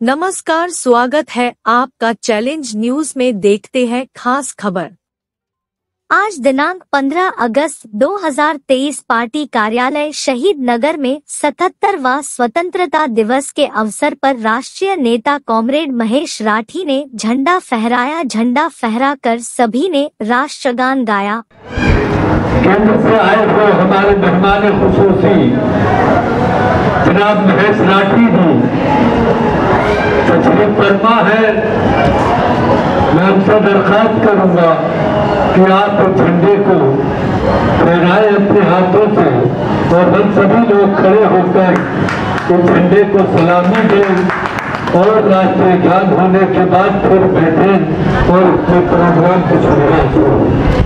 नमस्कार, स्वागत है आपका चैलेंज न्यूज में। देखते हैं खास खबर। आज दिनांक 15 अगस्त 2023 पार्टी कार्यालय शहीद नगर में 77वां स्वतंत्रता दिवस के अवसर पर राष्ट्रीय नेता कॉमरेड महेश राठी ने झंडा फहराया। झंडा फहराकर सभी ने राष्ट्रगान गाया। केंद्र से आए हुए हमारे मेहमान खुसूसी जनाब महेश राठी जी तशरीफ फरमा है। मैं उनसे दरख्वास्त करूंगा कि आप झंडे को फहराए अपने हाथों से और हम सभी लोग खड़े होकर इस झंडे को सलामी दें और राष्ट्रीय गान होने के बाद फिर बैठें और अपने प्रोग्राम की शुरुआत हो।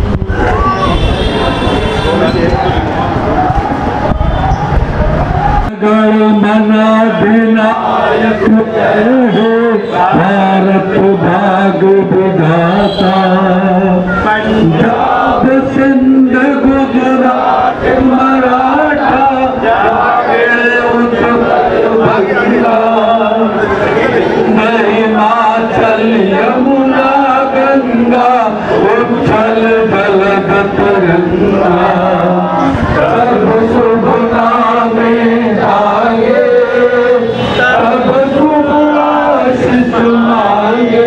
मना विनायक भारत भाग विधाता, पंजाब सिंध गुजरात मराठा हिमाचल यमुना गंगा उच्छल जलद तरंगा, सब शुभ नामे आगे सब शुभ आशीष मांगे,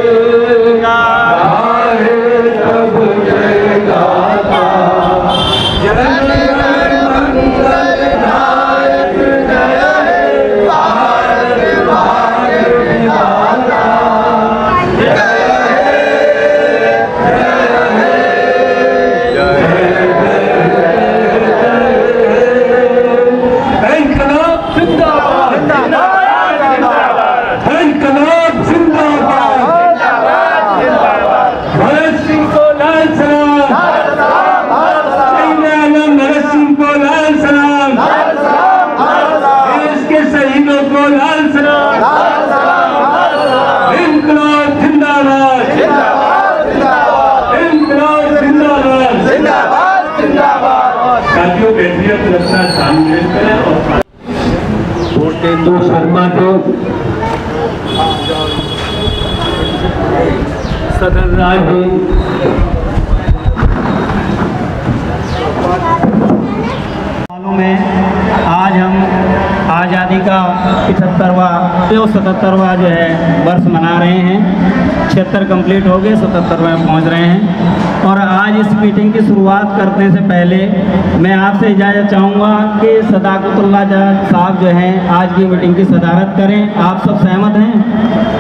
गाए सब जय गाता, जन गण मंगल नायक जय हे भारत भाग्य विधाता, जय तो शर्मा को सदन राज में आज हम आज़ादी का 77वां जो है वर्ष मना रहे हैं। 76 कंप्लीट हो गए, 77वें पहुंच रहे हैं। और आज इस मीटिंग की शुरुआत करने से पहले मैं आपसे इजाज़त चाहूँगा कि सदाकतुल्लाह साहब जो हैं आज की मीटिंग की सदारत करें। आप सब सहमत हैं?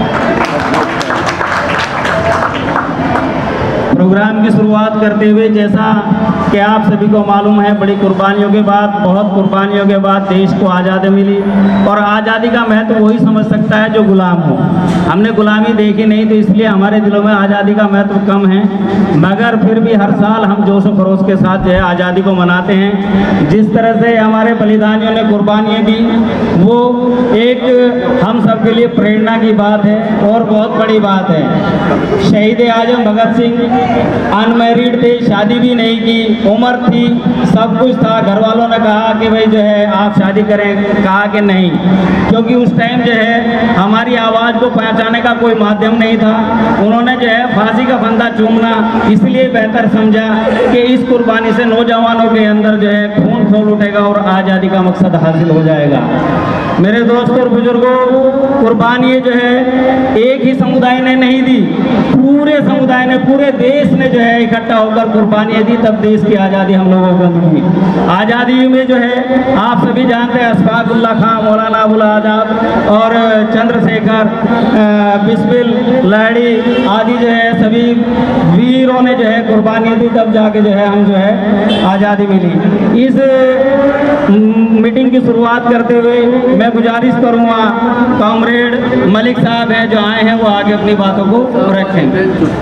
प्रोग्राम की शुरुआत करते हुए, जैसा कि आप सभी को मालूम है, बड़ी कुर्बानियों के बाद, बहुत कुर्बानियों के बाद देश को आज़ादी मिली। और आज़ादी का महत्व वही समझ सकता है जो गुलाम हो। हमने गुलामी देखी नहीं, तो इसलिए हमारे दिलों में आज़ादी का महत्व कम है। मगर फिर भी हर साल हम जोश व खरोश के साथ जो है आज़ादी को मनाते हैं। जिस तरह से हमारे बलिदानियों ने कुर्बानियाँ दी, वो एक हम सब के लिए प्रेरणा की बात है और बहुत बड़ी बात है। शहीद आजम भगत सिंह अनमैरिड थे, शादी भी नहीं की, उम्र थी, सब कुछ था। घर वालों ने कहा कि भाई जो है आप शादी करें, कहा कि नहीं, क्योंकि उस टाइम जो है हमारी आवाज़ को पहुंचाने का कोई माध्यम नहीं था। उन्होंने जो है फांसी का फंदा चूमना इसलिए बेहतर समझा कि इस कुर्बानी से नौजवानों के अंदर जो है खून खौल उठेगा और आज़ादी का मकसद हासिल हो जाएगा। मेरे दोस्तों और बुजुर्गों, कुर्बानी जो है एक ही समुदाय ने नहीं दी, पूरे समुदाय ने, पूरे देश ने जो है इकट्ठा होकर कुर्बानियाँ दी, तब देश की आज़ादी हम लोगों को मिली। आज़ादी में जो है आप सभी जानते हैं, अशफाकुल्लाह खां, मौलाना अबुल आज़ाद और चंद्रशेखर, बिस्मिल लाड़ी आदि जो है सभी वीरों ने जो है कुर्बानियाँ दी, तब जाके जो है हम जो है आज़ादी मिली। इस मीटिंग की शुरुआत करते हुए मैं गुजारिश करूँगा, कॉमरेड मलिक साहब हैं जो आए हैं, वो आगे अपनी बातों को रखें।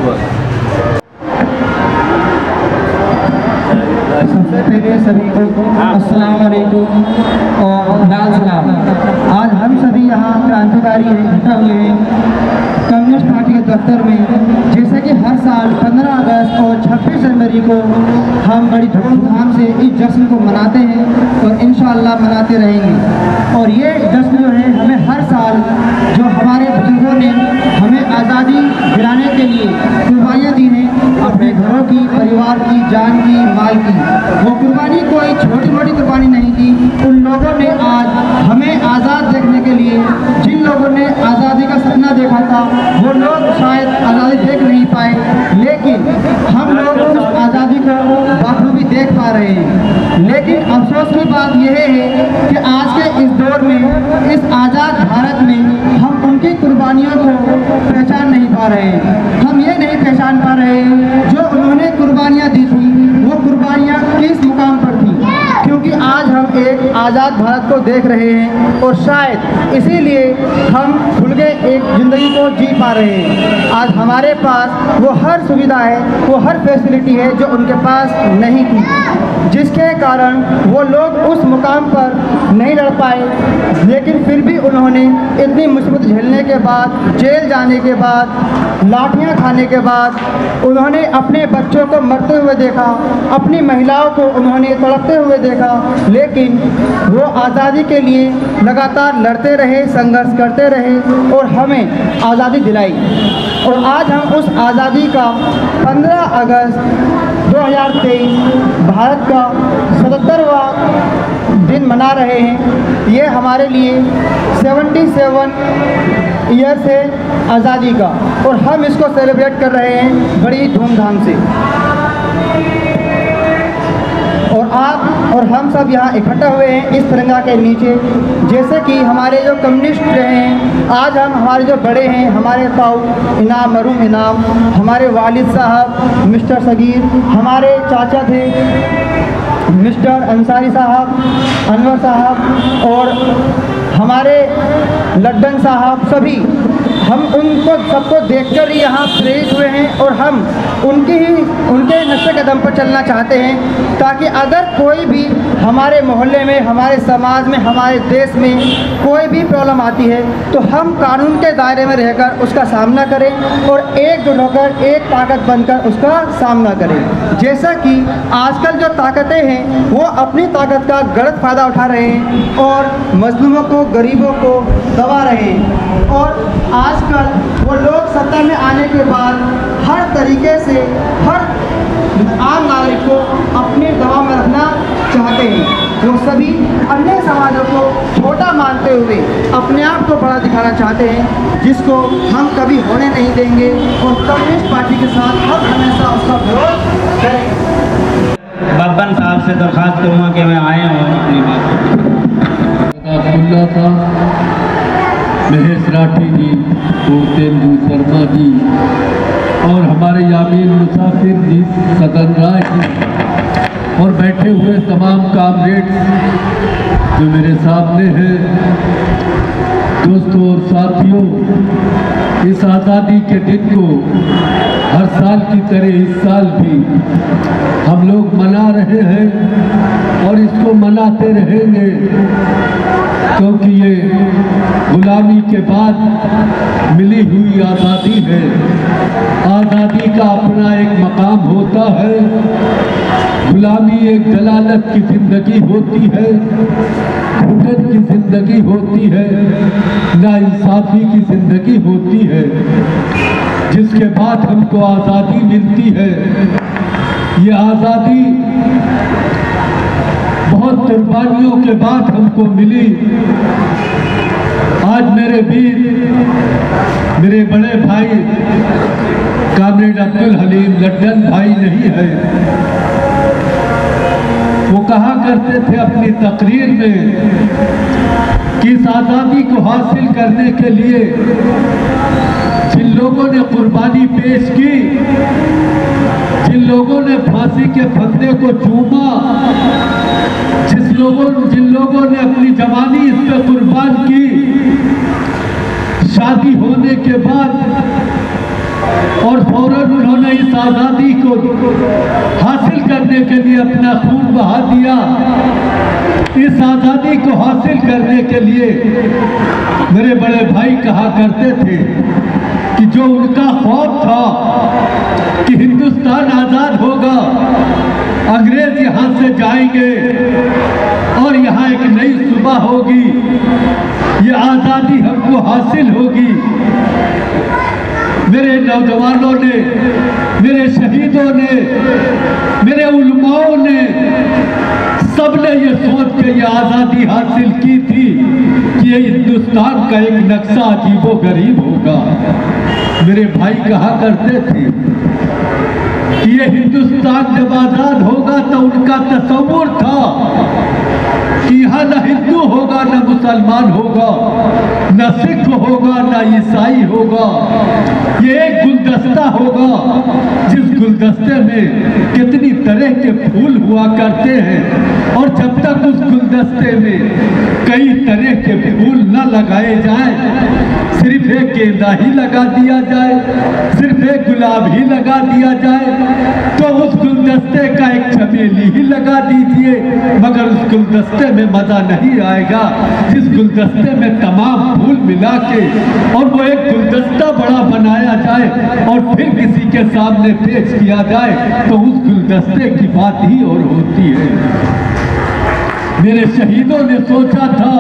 सबसे पहले सभी को अस्सलाम वालेकुम और लाल सलाम। आज हम सभी यहाँ क्रांतिकारी इकट्ठा हुए हैं कम्युनिस्ट पार्टी के दफ्तर में। जैसे कि हर साल 15 अगस्त और 26 जनवरी को हम बड़ी धूमधाम से इस जश्न को मनाते हैं और इंशाअल्लाह मनाते रहेंगे। और ये जश्न जो है हमें हर साल जो हमारे बुजुर्गों जान की, माल की। वो कुर्बानी कोई छोटी मोटी कुर्बानी नहीं थी। उन लोगों ने आज हमें आज़ाद देखने के लिए, जिन लोगों ने आज़ादी का सपना देखा था, वो लोग शायद आज़ादी देख नहीं पाए, लेकिन हम लोग उस आज़ादी को बखूबी देख पा रहे हैं। लेकिन अफसोस की बात यह है कि आज के इस दौर में, इस आज़ाद भारत में हम उनकी कुर्बानियों को पहचान नहीं पा रहे हैं। हम ये नहीं पहचान पा रहे हैं जो उन्होंने कुर्बानियाँ दी थी, वो कुर्बानियाँ किस मुकाम पर थी, क्योंकि आज हम एक आज़ाद भारत को देख रहे हैं और शायद इसीलिए हम भूल गए एक ज़िंदगी को जी पा रहे हैं। आज हमारे पास वो हर सुविधा है, वो हर फैसिलिटी है जो उनके पास नहीं थी, जिसके कारण वो लोग उस मुकाम पर नहीं लड़ पाए। लेकिन फिर भी उन्होंने इतनी मुसीबत झेलने के बाद, जेल जाने के बाद, लाठियाँ खाने के बाद, उन्होंने अपने बच्चों को मरते हुए देखा, अपनी महिलाओं को उन्होंने तड़पते हुए देखा, लेकिन वो आज़ादी के लिए लगातार लड़ते रहे, संघर्ष करते रहे और हमें आज़ादी दिलाई। और आज हम उस आज़ादी का 15 अगस्त 2023 भारत का 77वां दिन मना रहे हैं। ये हमारे लिए 77 ईयर्स है आज़ादी का, और हम इसको सेलिब्रेट कर रहे हैं बड़ी धूमधाम से। और आप और हम सब यहाँ इकट्ठा हुए हैं इस तिरंगा के नीचे, जैसे कि हमारे जो कम्युनिस्ट रहे हैं, आज हम हमारे जो बड़े हैं, हमारे ताऊ इनाम, मरूम इनाम, हमारे वालिद साहब मिस्टर सगीर, हमारे चाचा थे मिस्टर अंसारी साहब, अनवर साहब और हमारे लड्डन साहब, सभी हम उनको सबको देखकर ही यहाँ प्रेरित हुए हैं और हम उनके नक्शे कदम पर चलना चाहते हैं, ताकि अगर कोई भी हमारे मोहल्ले में, हमारे समाज में, हमारे देश में कोई भी प्रॉब्लम आती है तो हम कानून के दायरे में रहकर उसका सामना करें और एकजुट होकर, एक ताकत बनकर उसका सामना करें। जैसा कि आजकल जो ताकतें हैं वो अपनी ताकत का गलत फ़ायदा उठा रहे हैं और मजलूमों को, गरीबों को दबा रहे हैं, और आजकल वो लोग सत्ता में आने के बाद हर तरीके से हर आम नागरिक को अपने दबाव में रखना चाहते हैं। वो सभी अन्य समाजों को छोटा मानते हुए अपने आप को बड़ा दिखाना चाहते हैं, जिसको हम कभी होने नहीं देंगे और कम्युनिस्ट पार्टी के साथ हम हमेशा उसका विरोध करेंगे। बब्बन साहब से दरख्वास्त करूँगा कि मैं आए हूँ अपनी बात था महेश राठी जी, तेंदु शर्मा जी और हमारे यामीन मुसाफिर जी, सदन राय जी और बैठे हुए तमाम कामरेड्स जो मेरे सामने हैं, दोस्तों और साथियों, इस आज़ादी के दिन को हर साल की तरह इस साल भी हम लोग मना रहे हैं और इसको मनाते रहेंगे, क्योंकि ये गुलामी के बाद मिली हुई आज़ादी है। आज़ादी का अपना एक मकाम होता है। गुलामी एक जलालत की ज़िंदगी होती है, घुटन की ज़िंदगी होती है, नाइंसाफ़ी की ज़िंदगी होती है, जिसके बाद हमको आज़ादी मिलती है। ये आज़ादी बहुत कुर्बानियों के बाद हमको मिली। आज मेरे वीर, मेरे बड़े भाई कामरेड अब्दुल हलीम लड्डन भाई नहीं है। वो कहा करते थे अपनी तकरीर में कि इस आज़ादी को हासिल करने के लिए जिन लोगों ने कुर्बानी पेश की, जिन लोगों ने फांसी के फंदे को चूमा, जिन लोगों ने अपनी जवानी इस पर कुर्बान की, शादी होने के बाद और फौरन उन्होंने इस आज़ादी को हासिल करने के लिए अपना खून बहा दिया। इस आज़ादी को हासिल करने के लिए मेरे बड़े भाई कहा करते थे कि जो उनका ख्वाब था कि हिंदुस्तान आज़ाद होगा, अंग्रेज यहाँ से जाएंगे और यहाँ एक नई सुबह होगी, ये आज़ादी हमको हासिल होगी। मेरे नौजवानों ने, मेरे शहीदों ने मेरे उलमाओं ने सबने ये सोच के ये आज़ादी हासिल की थी कि ये हिंदुस्तान का एक नक्शा अजीबो गरीब होगा। मेरे भाई कहा करते थे कि ये हिंदुस्तान जब आज़ाद होगा तो उनका तसव्वुर था कि यहाँ न हिंदू होगा, न मुसलमान होगा, न सिख होगा, न ईसाई होगा। ये एक गुलदस्ता होगा जिस गुलदस्ते में कितनी तरह के फूल हुआ करते हैं, और जब तक उस गुलदस्ते में कई तरह के फूल न लगाए जाए, सिर्फ एक गेंदा ही लगा दिया जाए, सिर्फ एक गुलाब ही लगा दिया जाए, तो उस गुलदस्ते का एक चमेली ही लगा दीजिए, मगर उस गुलदस्ते में मजा नहीं आएगा जिस गुलदस्ते में तमाम फूल मिला के और वो एक गुलदस्ता बड़ा बनाया जाए और फिर किसी के सामने पेश किया जाए, तो उस गुलदस्ते की बात ही और होती है। मेरे शहीदों ने सोचा था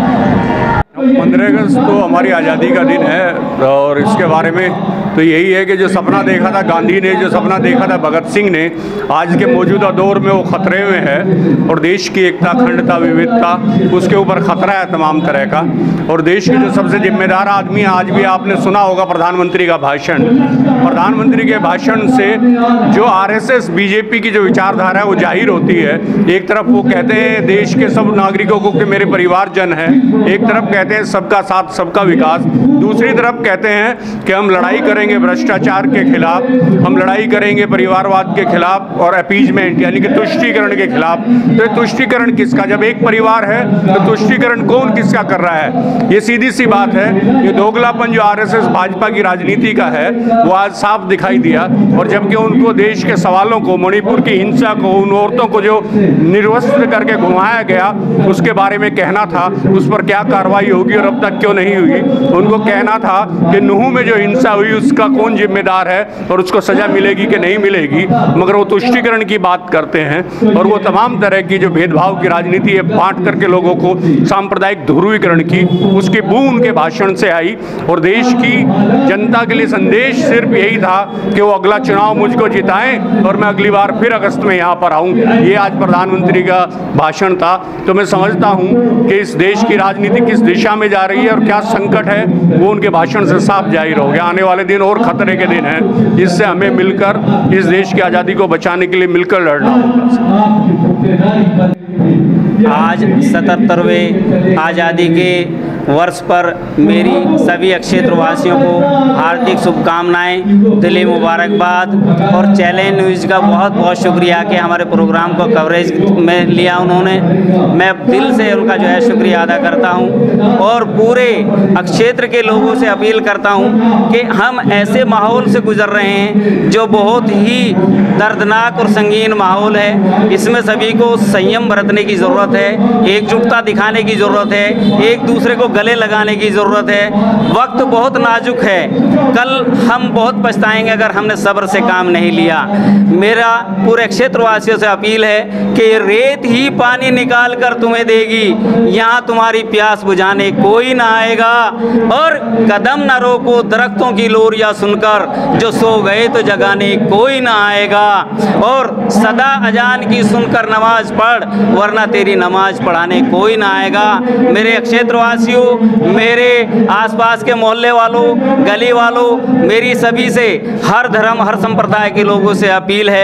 15 अगस्त तो हमारी आज़ादी का दिन है, और इसके बारे में तो यही है कि जो सपना देखा था गांधी ने, जो सपना देखा था भगत सिंह ने, आज के मौजूदा दौर में वो खतरे में है, और देश की एकता, अखंडता, विविधता, उसके ऊपर खतरा है तमाम तरह का। और देश के जो सबसे जिम्मेदार आदमी, आज भी आपने सुना होगा प्रधानमंत्री का भाषण। प्रधानमंत्री के भाषण से जो RSS बीजेपी की जो विचारधारा है वो जाहिर होती है। एक तरफ वो कहते हैं देश के सब नागरिकों को कि मेरे परिवारजन हैं, एक तरफ कहते हैं सबका साथ सबका विकास, दूसरी तरफ कहते हैं कि हम लड़ाई करेंगे भ्रष्टाचार के खिलाफ, हम लड़ाई करेंगे परिवारवाद के खिलाफ और अपीजमेंट यानी कि तुष्टीकरण के खिलाफ। तो तुष्टीकरण किसका? जब एक परिवार है तो तुष्टीकरण कौन किसका कर रहा है? ये सीधी सी बात है। ये दोगलापन जो RSS भाजपा की राजनीति का है वो आज साफ दिखाई दिया। और जबकि उनको देश के सवालों को, मणिपुर की हिंसा को, उन औरतों को जो निर्वस्त्र करके घुमाया गया उसके बारे में कहना था, उस पर क्या कार्रवाई होगी और अब तक क्यों नहीं हुई। उनको कहना था कि नूह में जो हिंसा हुई उसका कौन जिम्मेदार है और उसको सजा मिलेगी कि नहीं मिलेगी, मगर वो तुष्टीकरण की बात करते हैं। और वो तमाम तरह की जो भेदभाव की राजनीति है, बांट करके लोगों को, सांप्रदायिक ध्रुवीकरण की, उसकी बू उनके भाषण से आई। और देश की जनता के लिए संदेश सिर्फ यही था कि वो अगला चुनाव मुझको जिताएं और मैं अगली बार फिर अगस्त में यहाँ पर आऊँ। ये आज प्रधानमंत्री का भाषण था। तो मैं समझता हूँ कि इस देश की राजनीति किस दिशा में जा रही है और क्या संकट है वो उनके भाषण से साफ जाहिर हो गया। आने वाले दिन और खतरे के दिन हैं, इससे हमें मिलकर इस देश की आज़ादी को बचाने के लिए मिलकर लड़ना होगा। आज 77वें आज़ादी के वर्ष पर मेरी सभी क्षेत्रवासियों को हार्दिक शुभकामनाएं, दिली मुबारकबाद और चैलेंज न्यूज़ का बहुत बहुत शुक्रिया कि हमारे प्रोग्राम को कवरेज में लिया उन्होंने। मैं दिल से उनका जो है शुक्रिया अदा करता हूं और पूरे क्षेत्र के लोगों से अपील करता हूं कि हम ऐसे माहौल से गुजर रहे हैं जो बहुत ही दर्दनाक और संगीन माहौल है। इसमें सभी को संयम बरतने की ज़रूरत है, एकजुटता दिखाने की ज़रूरत है, एक दूसरे को गले लगाने की ज़रूरत है। वक्त बहुत नाजुक है, कल हम बहुत पछताएंगे अगर हमने सब्र से काम नहीं लिया। मेरा पूरे क्षेत्रवासियों से अपील है कि रेत ही पानी निकाल कर तुम्हें देगी, यहाँ तुम्हारी प्यास बुझाने कोई ना आएगा। और कदम न रोको दरख्तों की लोरियाँ सुनकर, जो सो गए तो जगाने कोई ना आएगा। और सदा अजान की सुनकर नमाज पढ़, वरना तेरी नमाज पढ़ाने कोई ना आएगा। मेरे क्षेत्रवासियों, मेरे आसपास के मोहल्ले वालों, गली वालों, मेरी सभी से, हर धर्म हर संप्रदाय के लोगों से अपील है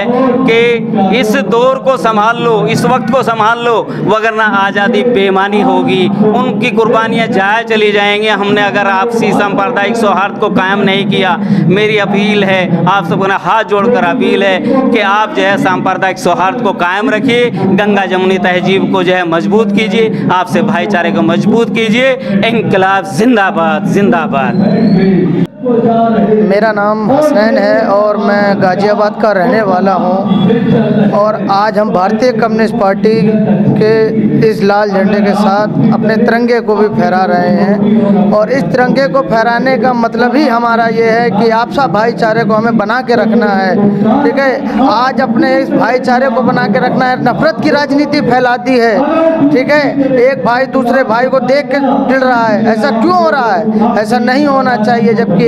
कि इस दौर को संभाल लो, इस वक्त को संभाल लो, वरना आज़ादी बेईमानी होगी, उनकी कुर्बानियाँ जाया चली जाएंगी। हमने अगर आपसी सांप्रदायिक सौहार्द को कायम नहीं किया, मेरी अपील है, आप सबको हाथ जोड़कर अपील है कि आप जो है सांप्रदायिक सौहार्द को कायम रखिए, गंगा जमुनी तहजीब को जो है मजबूत कीजिए, आपसे भाईचारे को मजबूत कीजिए। इंकलाब जिंदाबाद जिंदाबाद। मेरा नाम हसनैन है और मैं गाज़ियाबाद का रहने वाला हूं। और आज हम भारतीय कम्युनिस्ट पार्टी के इस लाल झंडे के साथ अपने तिरंगे को भी फहरा रहे हैं। और इस तिरंगे को फहराने का मतलब ही हमारा ये है कि आपसा भाईचारे को हमें बना के रखना है। ठीक है, आज अपने इस भाईचारे को बना के रखना है। नफरत की राजनीति फैलाती है, ठीक है, एक भाई दूसरे भाई को देख के चिढ़ रहा है। ऐसा क्यों हो रहा है? ऐसा नहीं होना चाहिए। जबकि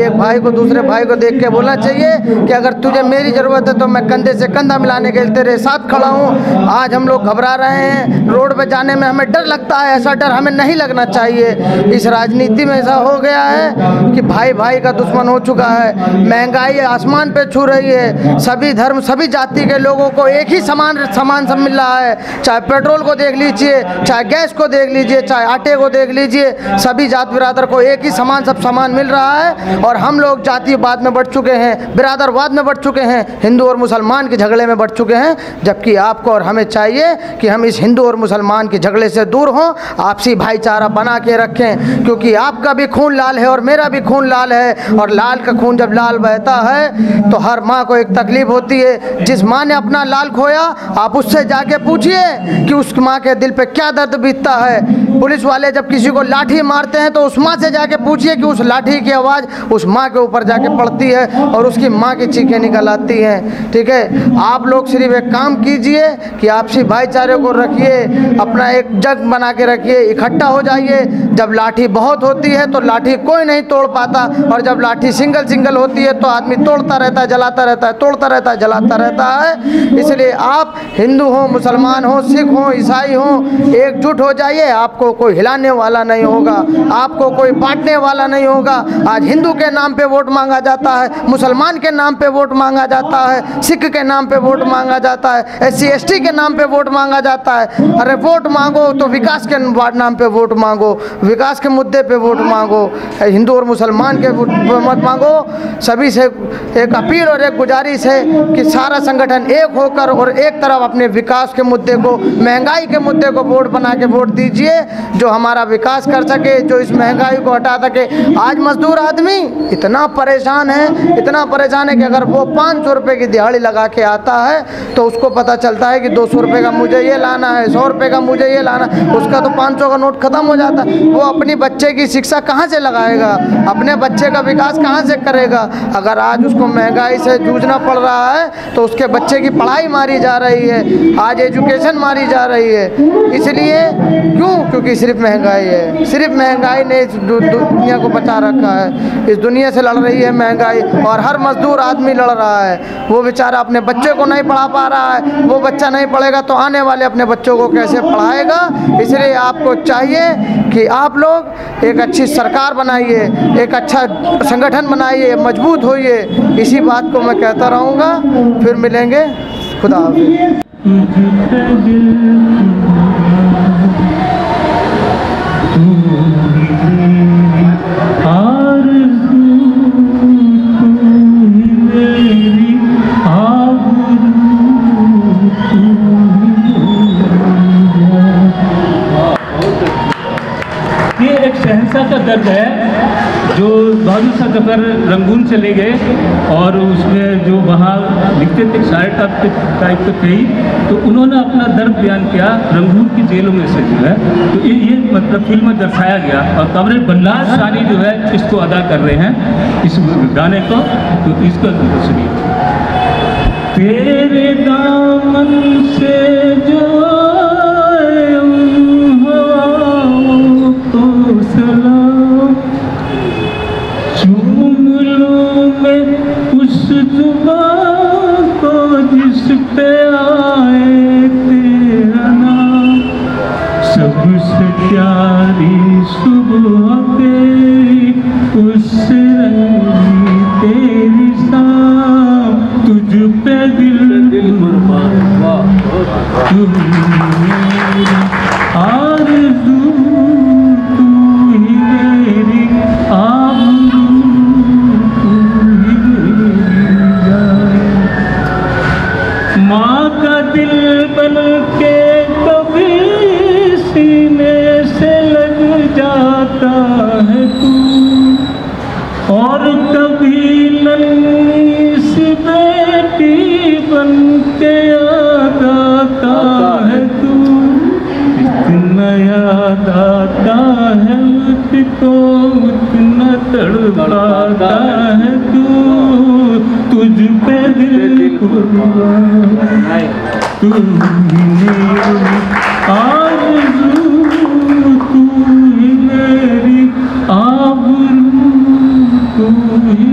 एक भाई को दूसरे भाई को देख के बोलना चाहिए कि अगर तुझे मेरी ज़रूरत है तो मैं कंधे से कंधा मिलाने के लिए तेरे साथ खड़ा हूँ। आज हम लोग घबरा रहे हैं, रोड पे जाने में हमें डर लगता है। ऐसा डर हमें नहीं लगना चाहिए। इस राजनीति में ऐसा हो गया है कि भाई भाई का दुश्मन हो चुका है। महंगाई आसमान पे छू रही है। सभी धर्म सभी जाति के लोगों को एक ही सामान सब मिल रहा है। चाहे पेट्रोल को देख लीजिए, चाहे गैस को देख लीजिए, चाहे आटे को देख लीजिए, सभी जात बिरादर को एक ही सब सामान मिल रहा है। और हम लोग जातिवाद में बढ़ चुके हैं, बिरादरवाद में बढ़ चुके हैं, हिंदू और मुसलमान के झगड़े में बढ़ चुके हैं। जबकि आपको और हमें चाहिए कि हम इस हिंदू और मुसलमान के झगड़े से दूर हों, आपसी भाईचारा बना के रखें। क्योंकि आपका भी खून लाल है और मेरा भी खून लाल है। और लाल का खून जब लाल बहता है तो हर माँ को एक तकलीफ होती है। जिस माँ ने अपना लाल खोया, आप उससे जाके पूछिए कि उस माँ के दिल पे क्या दर्द बीतता है। पुलिस वाले जब किसी को लाठी मारते हैं तो उस माँ से जाके पूछिए कि उस लाठी की आवाज़ उस माँ के ऊपर जाके पड़ती है और उसकी माँ की चीखें निकल आती हैं। ठीक है, आप लोग सिर्फ एक काम कीजिए कि आपसी भाईचारे को रखिए, अपना एक जग बना के रखिए, इकट्ठा हो जाइए। जब लाठी बहुत होती है तो लाठी कोई नहीं तोड़ पाता, और जब लाठी सिंगल होती है तो आदमी तोड़ता रहता है, जलाता रहता है, तोड़ता रहता है, जलाता रहता है। इसलिए आप हिंदू हो, मुसलमान हो, सिख हो, ईसाई हो, एकजुट हो जाइए। आपको कोई हिलाने वाला नहीं होगा, आपको कोई बांटने वाला नहीं होगा। आज हिंदू के नाम पे वोट मांगा जाता है, मुसलमान के नाम पे वोट मांगा जाता है, सिख के नाम पे वोट मांगा जाता है, SC ST के नाम पे वोट मांगा जाता है। अरे वोट मांगो तो विकास के नाम पे वोट मांगो, विकास के मुद्दे पे वोट मांगो, हिंदू और मुसलमान के मत मांगो। सभी से एक अपील और एक गुजारिश है कि सारा संगठन एक होकर और एक तरफ अपने विकास के मुद्दे को, महंगाई के मुद्दे को वोट बना के वोट दीजिए, जो हमारा विकास कर सके, जो इस महंगाई को हटा सके। आज मजदूर आदमी इतना परेशान है कि अगर वो 500 रुपये की दिहाड़ी लगा के आता है तो उसको पता चलता है कि 200 रुपये का मुझे ये लाना है, 100 रुपये का मुझे ये लाना, उसका तो 500 का नोट खत्म हो जाता है। वो अपनी बच्चे की शिक्षा कहाँ से लगाएगा, अपने बच्चे का विकास कहाँ से करेगा। अगर आज उसको महंगाई से जूझना पड़ रहा है तो उसके बच्चे की पढ़ाई मारी जा रही है, आज एजुकेशन मारी जा रही है। इसलिए क्यों? क्योंकि सिर्फ महंगाई है, सिर्फ महंगाई ने इस दुनिया को बचा रखा है। इस दुनिया से लड़ रही है महंगाई, और हर मजदूर आदमी लड़ रहा है। वो बेचारा अपने बच्चे को नहीं पढ़ा पा रहा है, वो बच्चा नहीं पढ़ेगा तो आने वाले अपने बच्चों को कैसे पढ़ाएगा। इसलिए आपको चाहिए कि आप लोग एक अच्छी सरकार बनाइए, एक अच्छा संगठन बनाइए, मजबूत होइए। इसी बात को मैं कहता रहूँगा। फिर मिलेंगे। खुदा हाफिज़। ये एक शहंशाह का दर्द है जो बहादुर शाह जफर रंगून से ले गए, और उसमें जो वहाँ लिखते थे शायर टाइप के थे, तो उन्होंने अपना दर्द बयान किया रंगून की जेलों में से जो है। तो ये मतलब फिल्म में दर्शाया गया, और कमरेड बल्लाल सानी जो है इसको अदा कर रहे हैं इस गाने को। तो इसका सुनिए। तेरे दामन से जो सलाम चूम लूं मैं उस जुबान को जिस पे आए तेरा नाम। सबसे प्यारी सुबह तेरी, उस रंगी तेरी शाम, तुझ पे दिल कुर्बान, तू मेरी आरज़ू, माँ का दिल बन के कभी सीने से लग जाता है तू, और कभी नन्ही सी बेटी बन के याद आता है तू। इतना याद आता है मुझको, उतना तड़पाता है तू, तुझ पे दिल कुर्बान, तू ही मेरी आरज़ू, तू ही मेरी आबरू, तू ही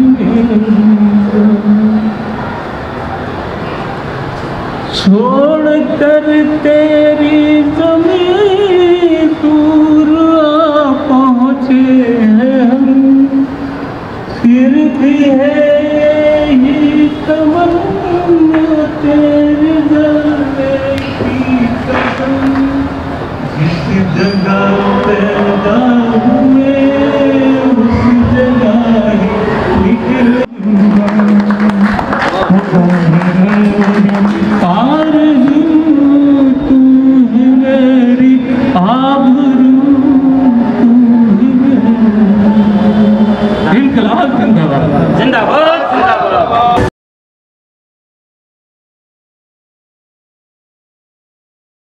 तेरी ज़मीं दूर आ पहुँचे हैं हम, फिर भी है यही तमन्ना तेरे जाने की कसम, जिस जगह पैदा हुए उस जगह ही निकले।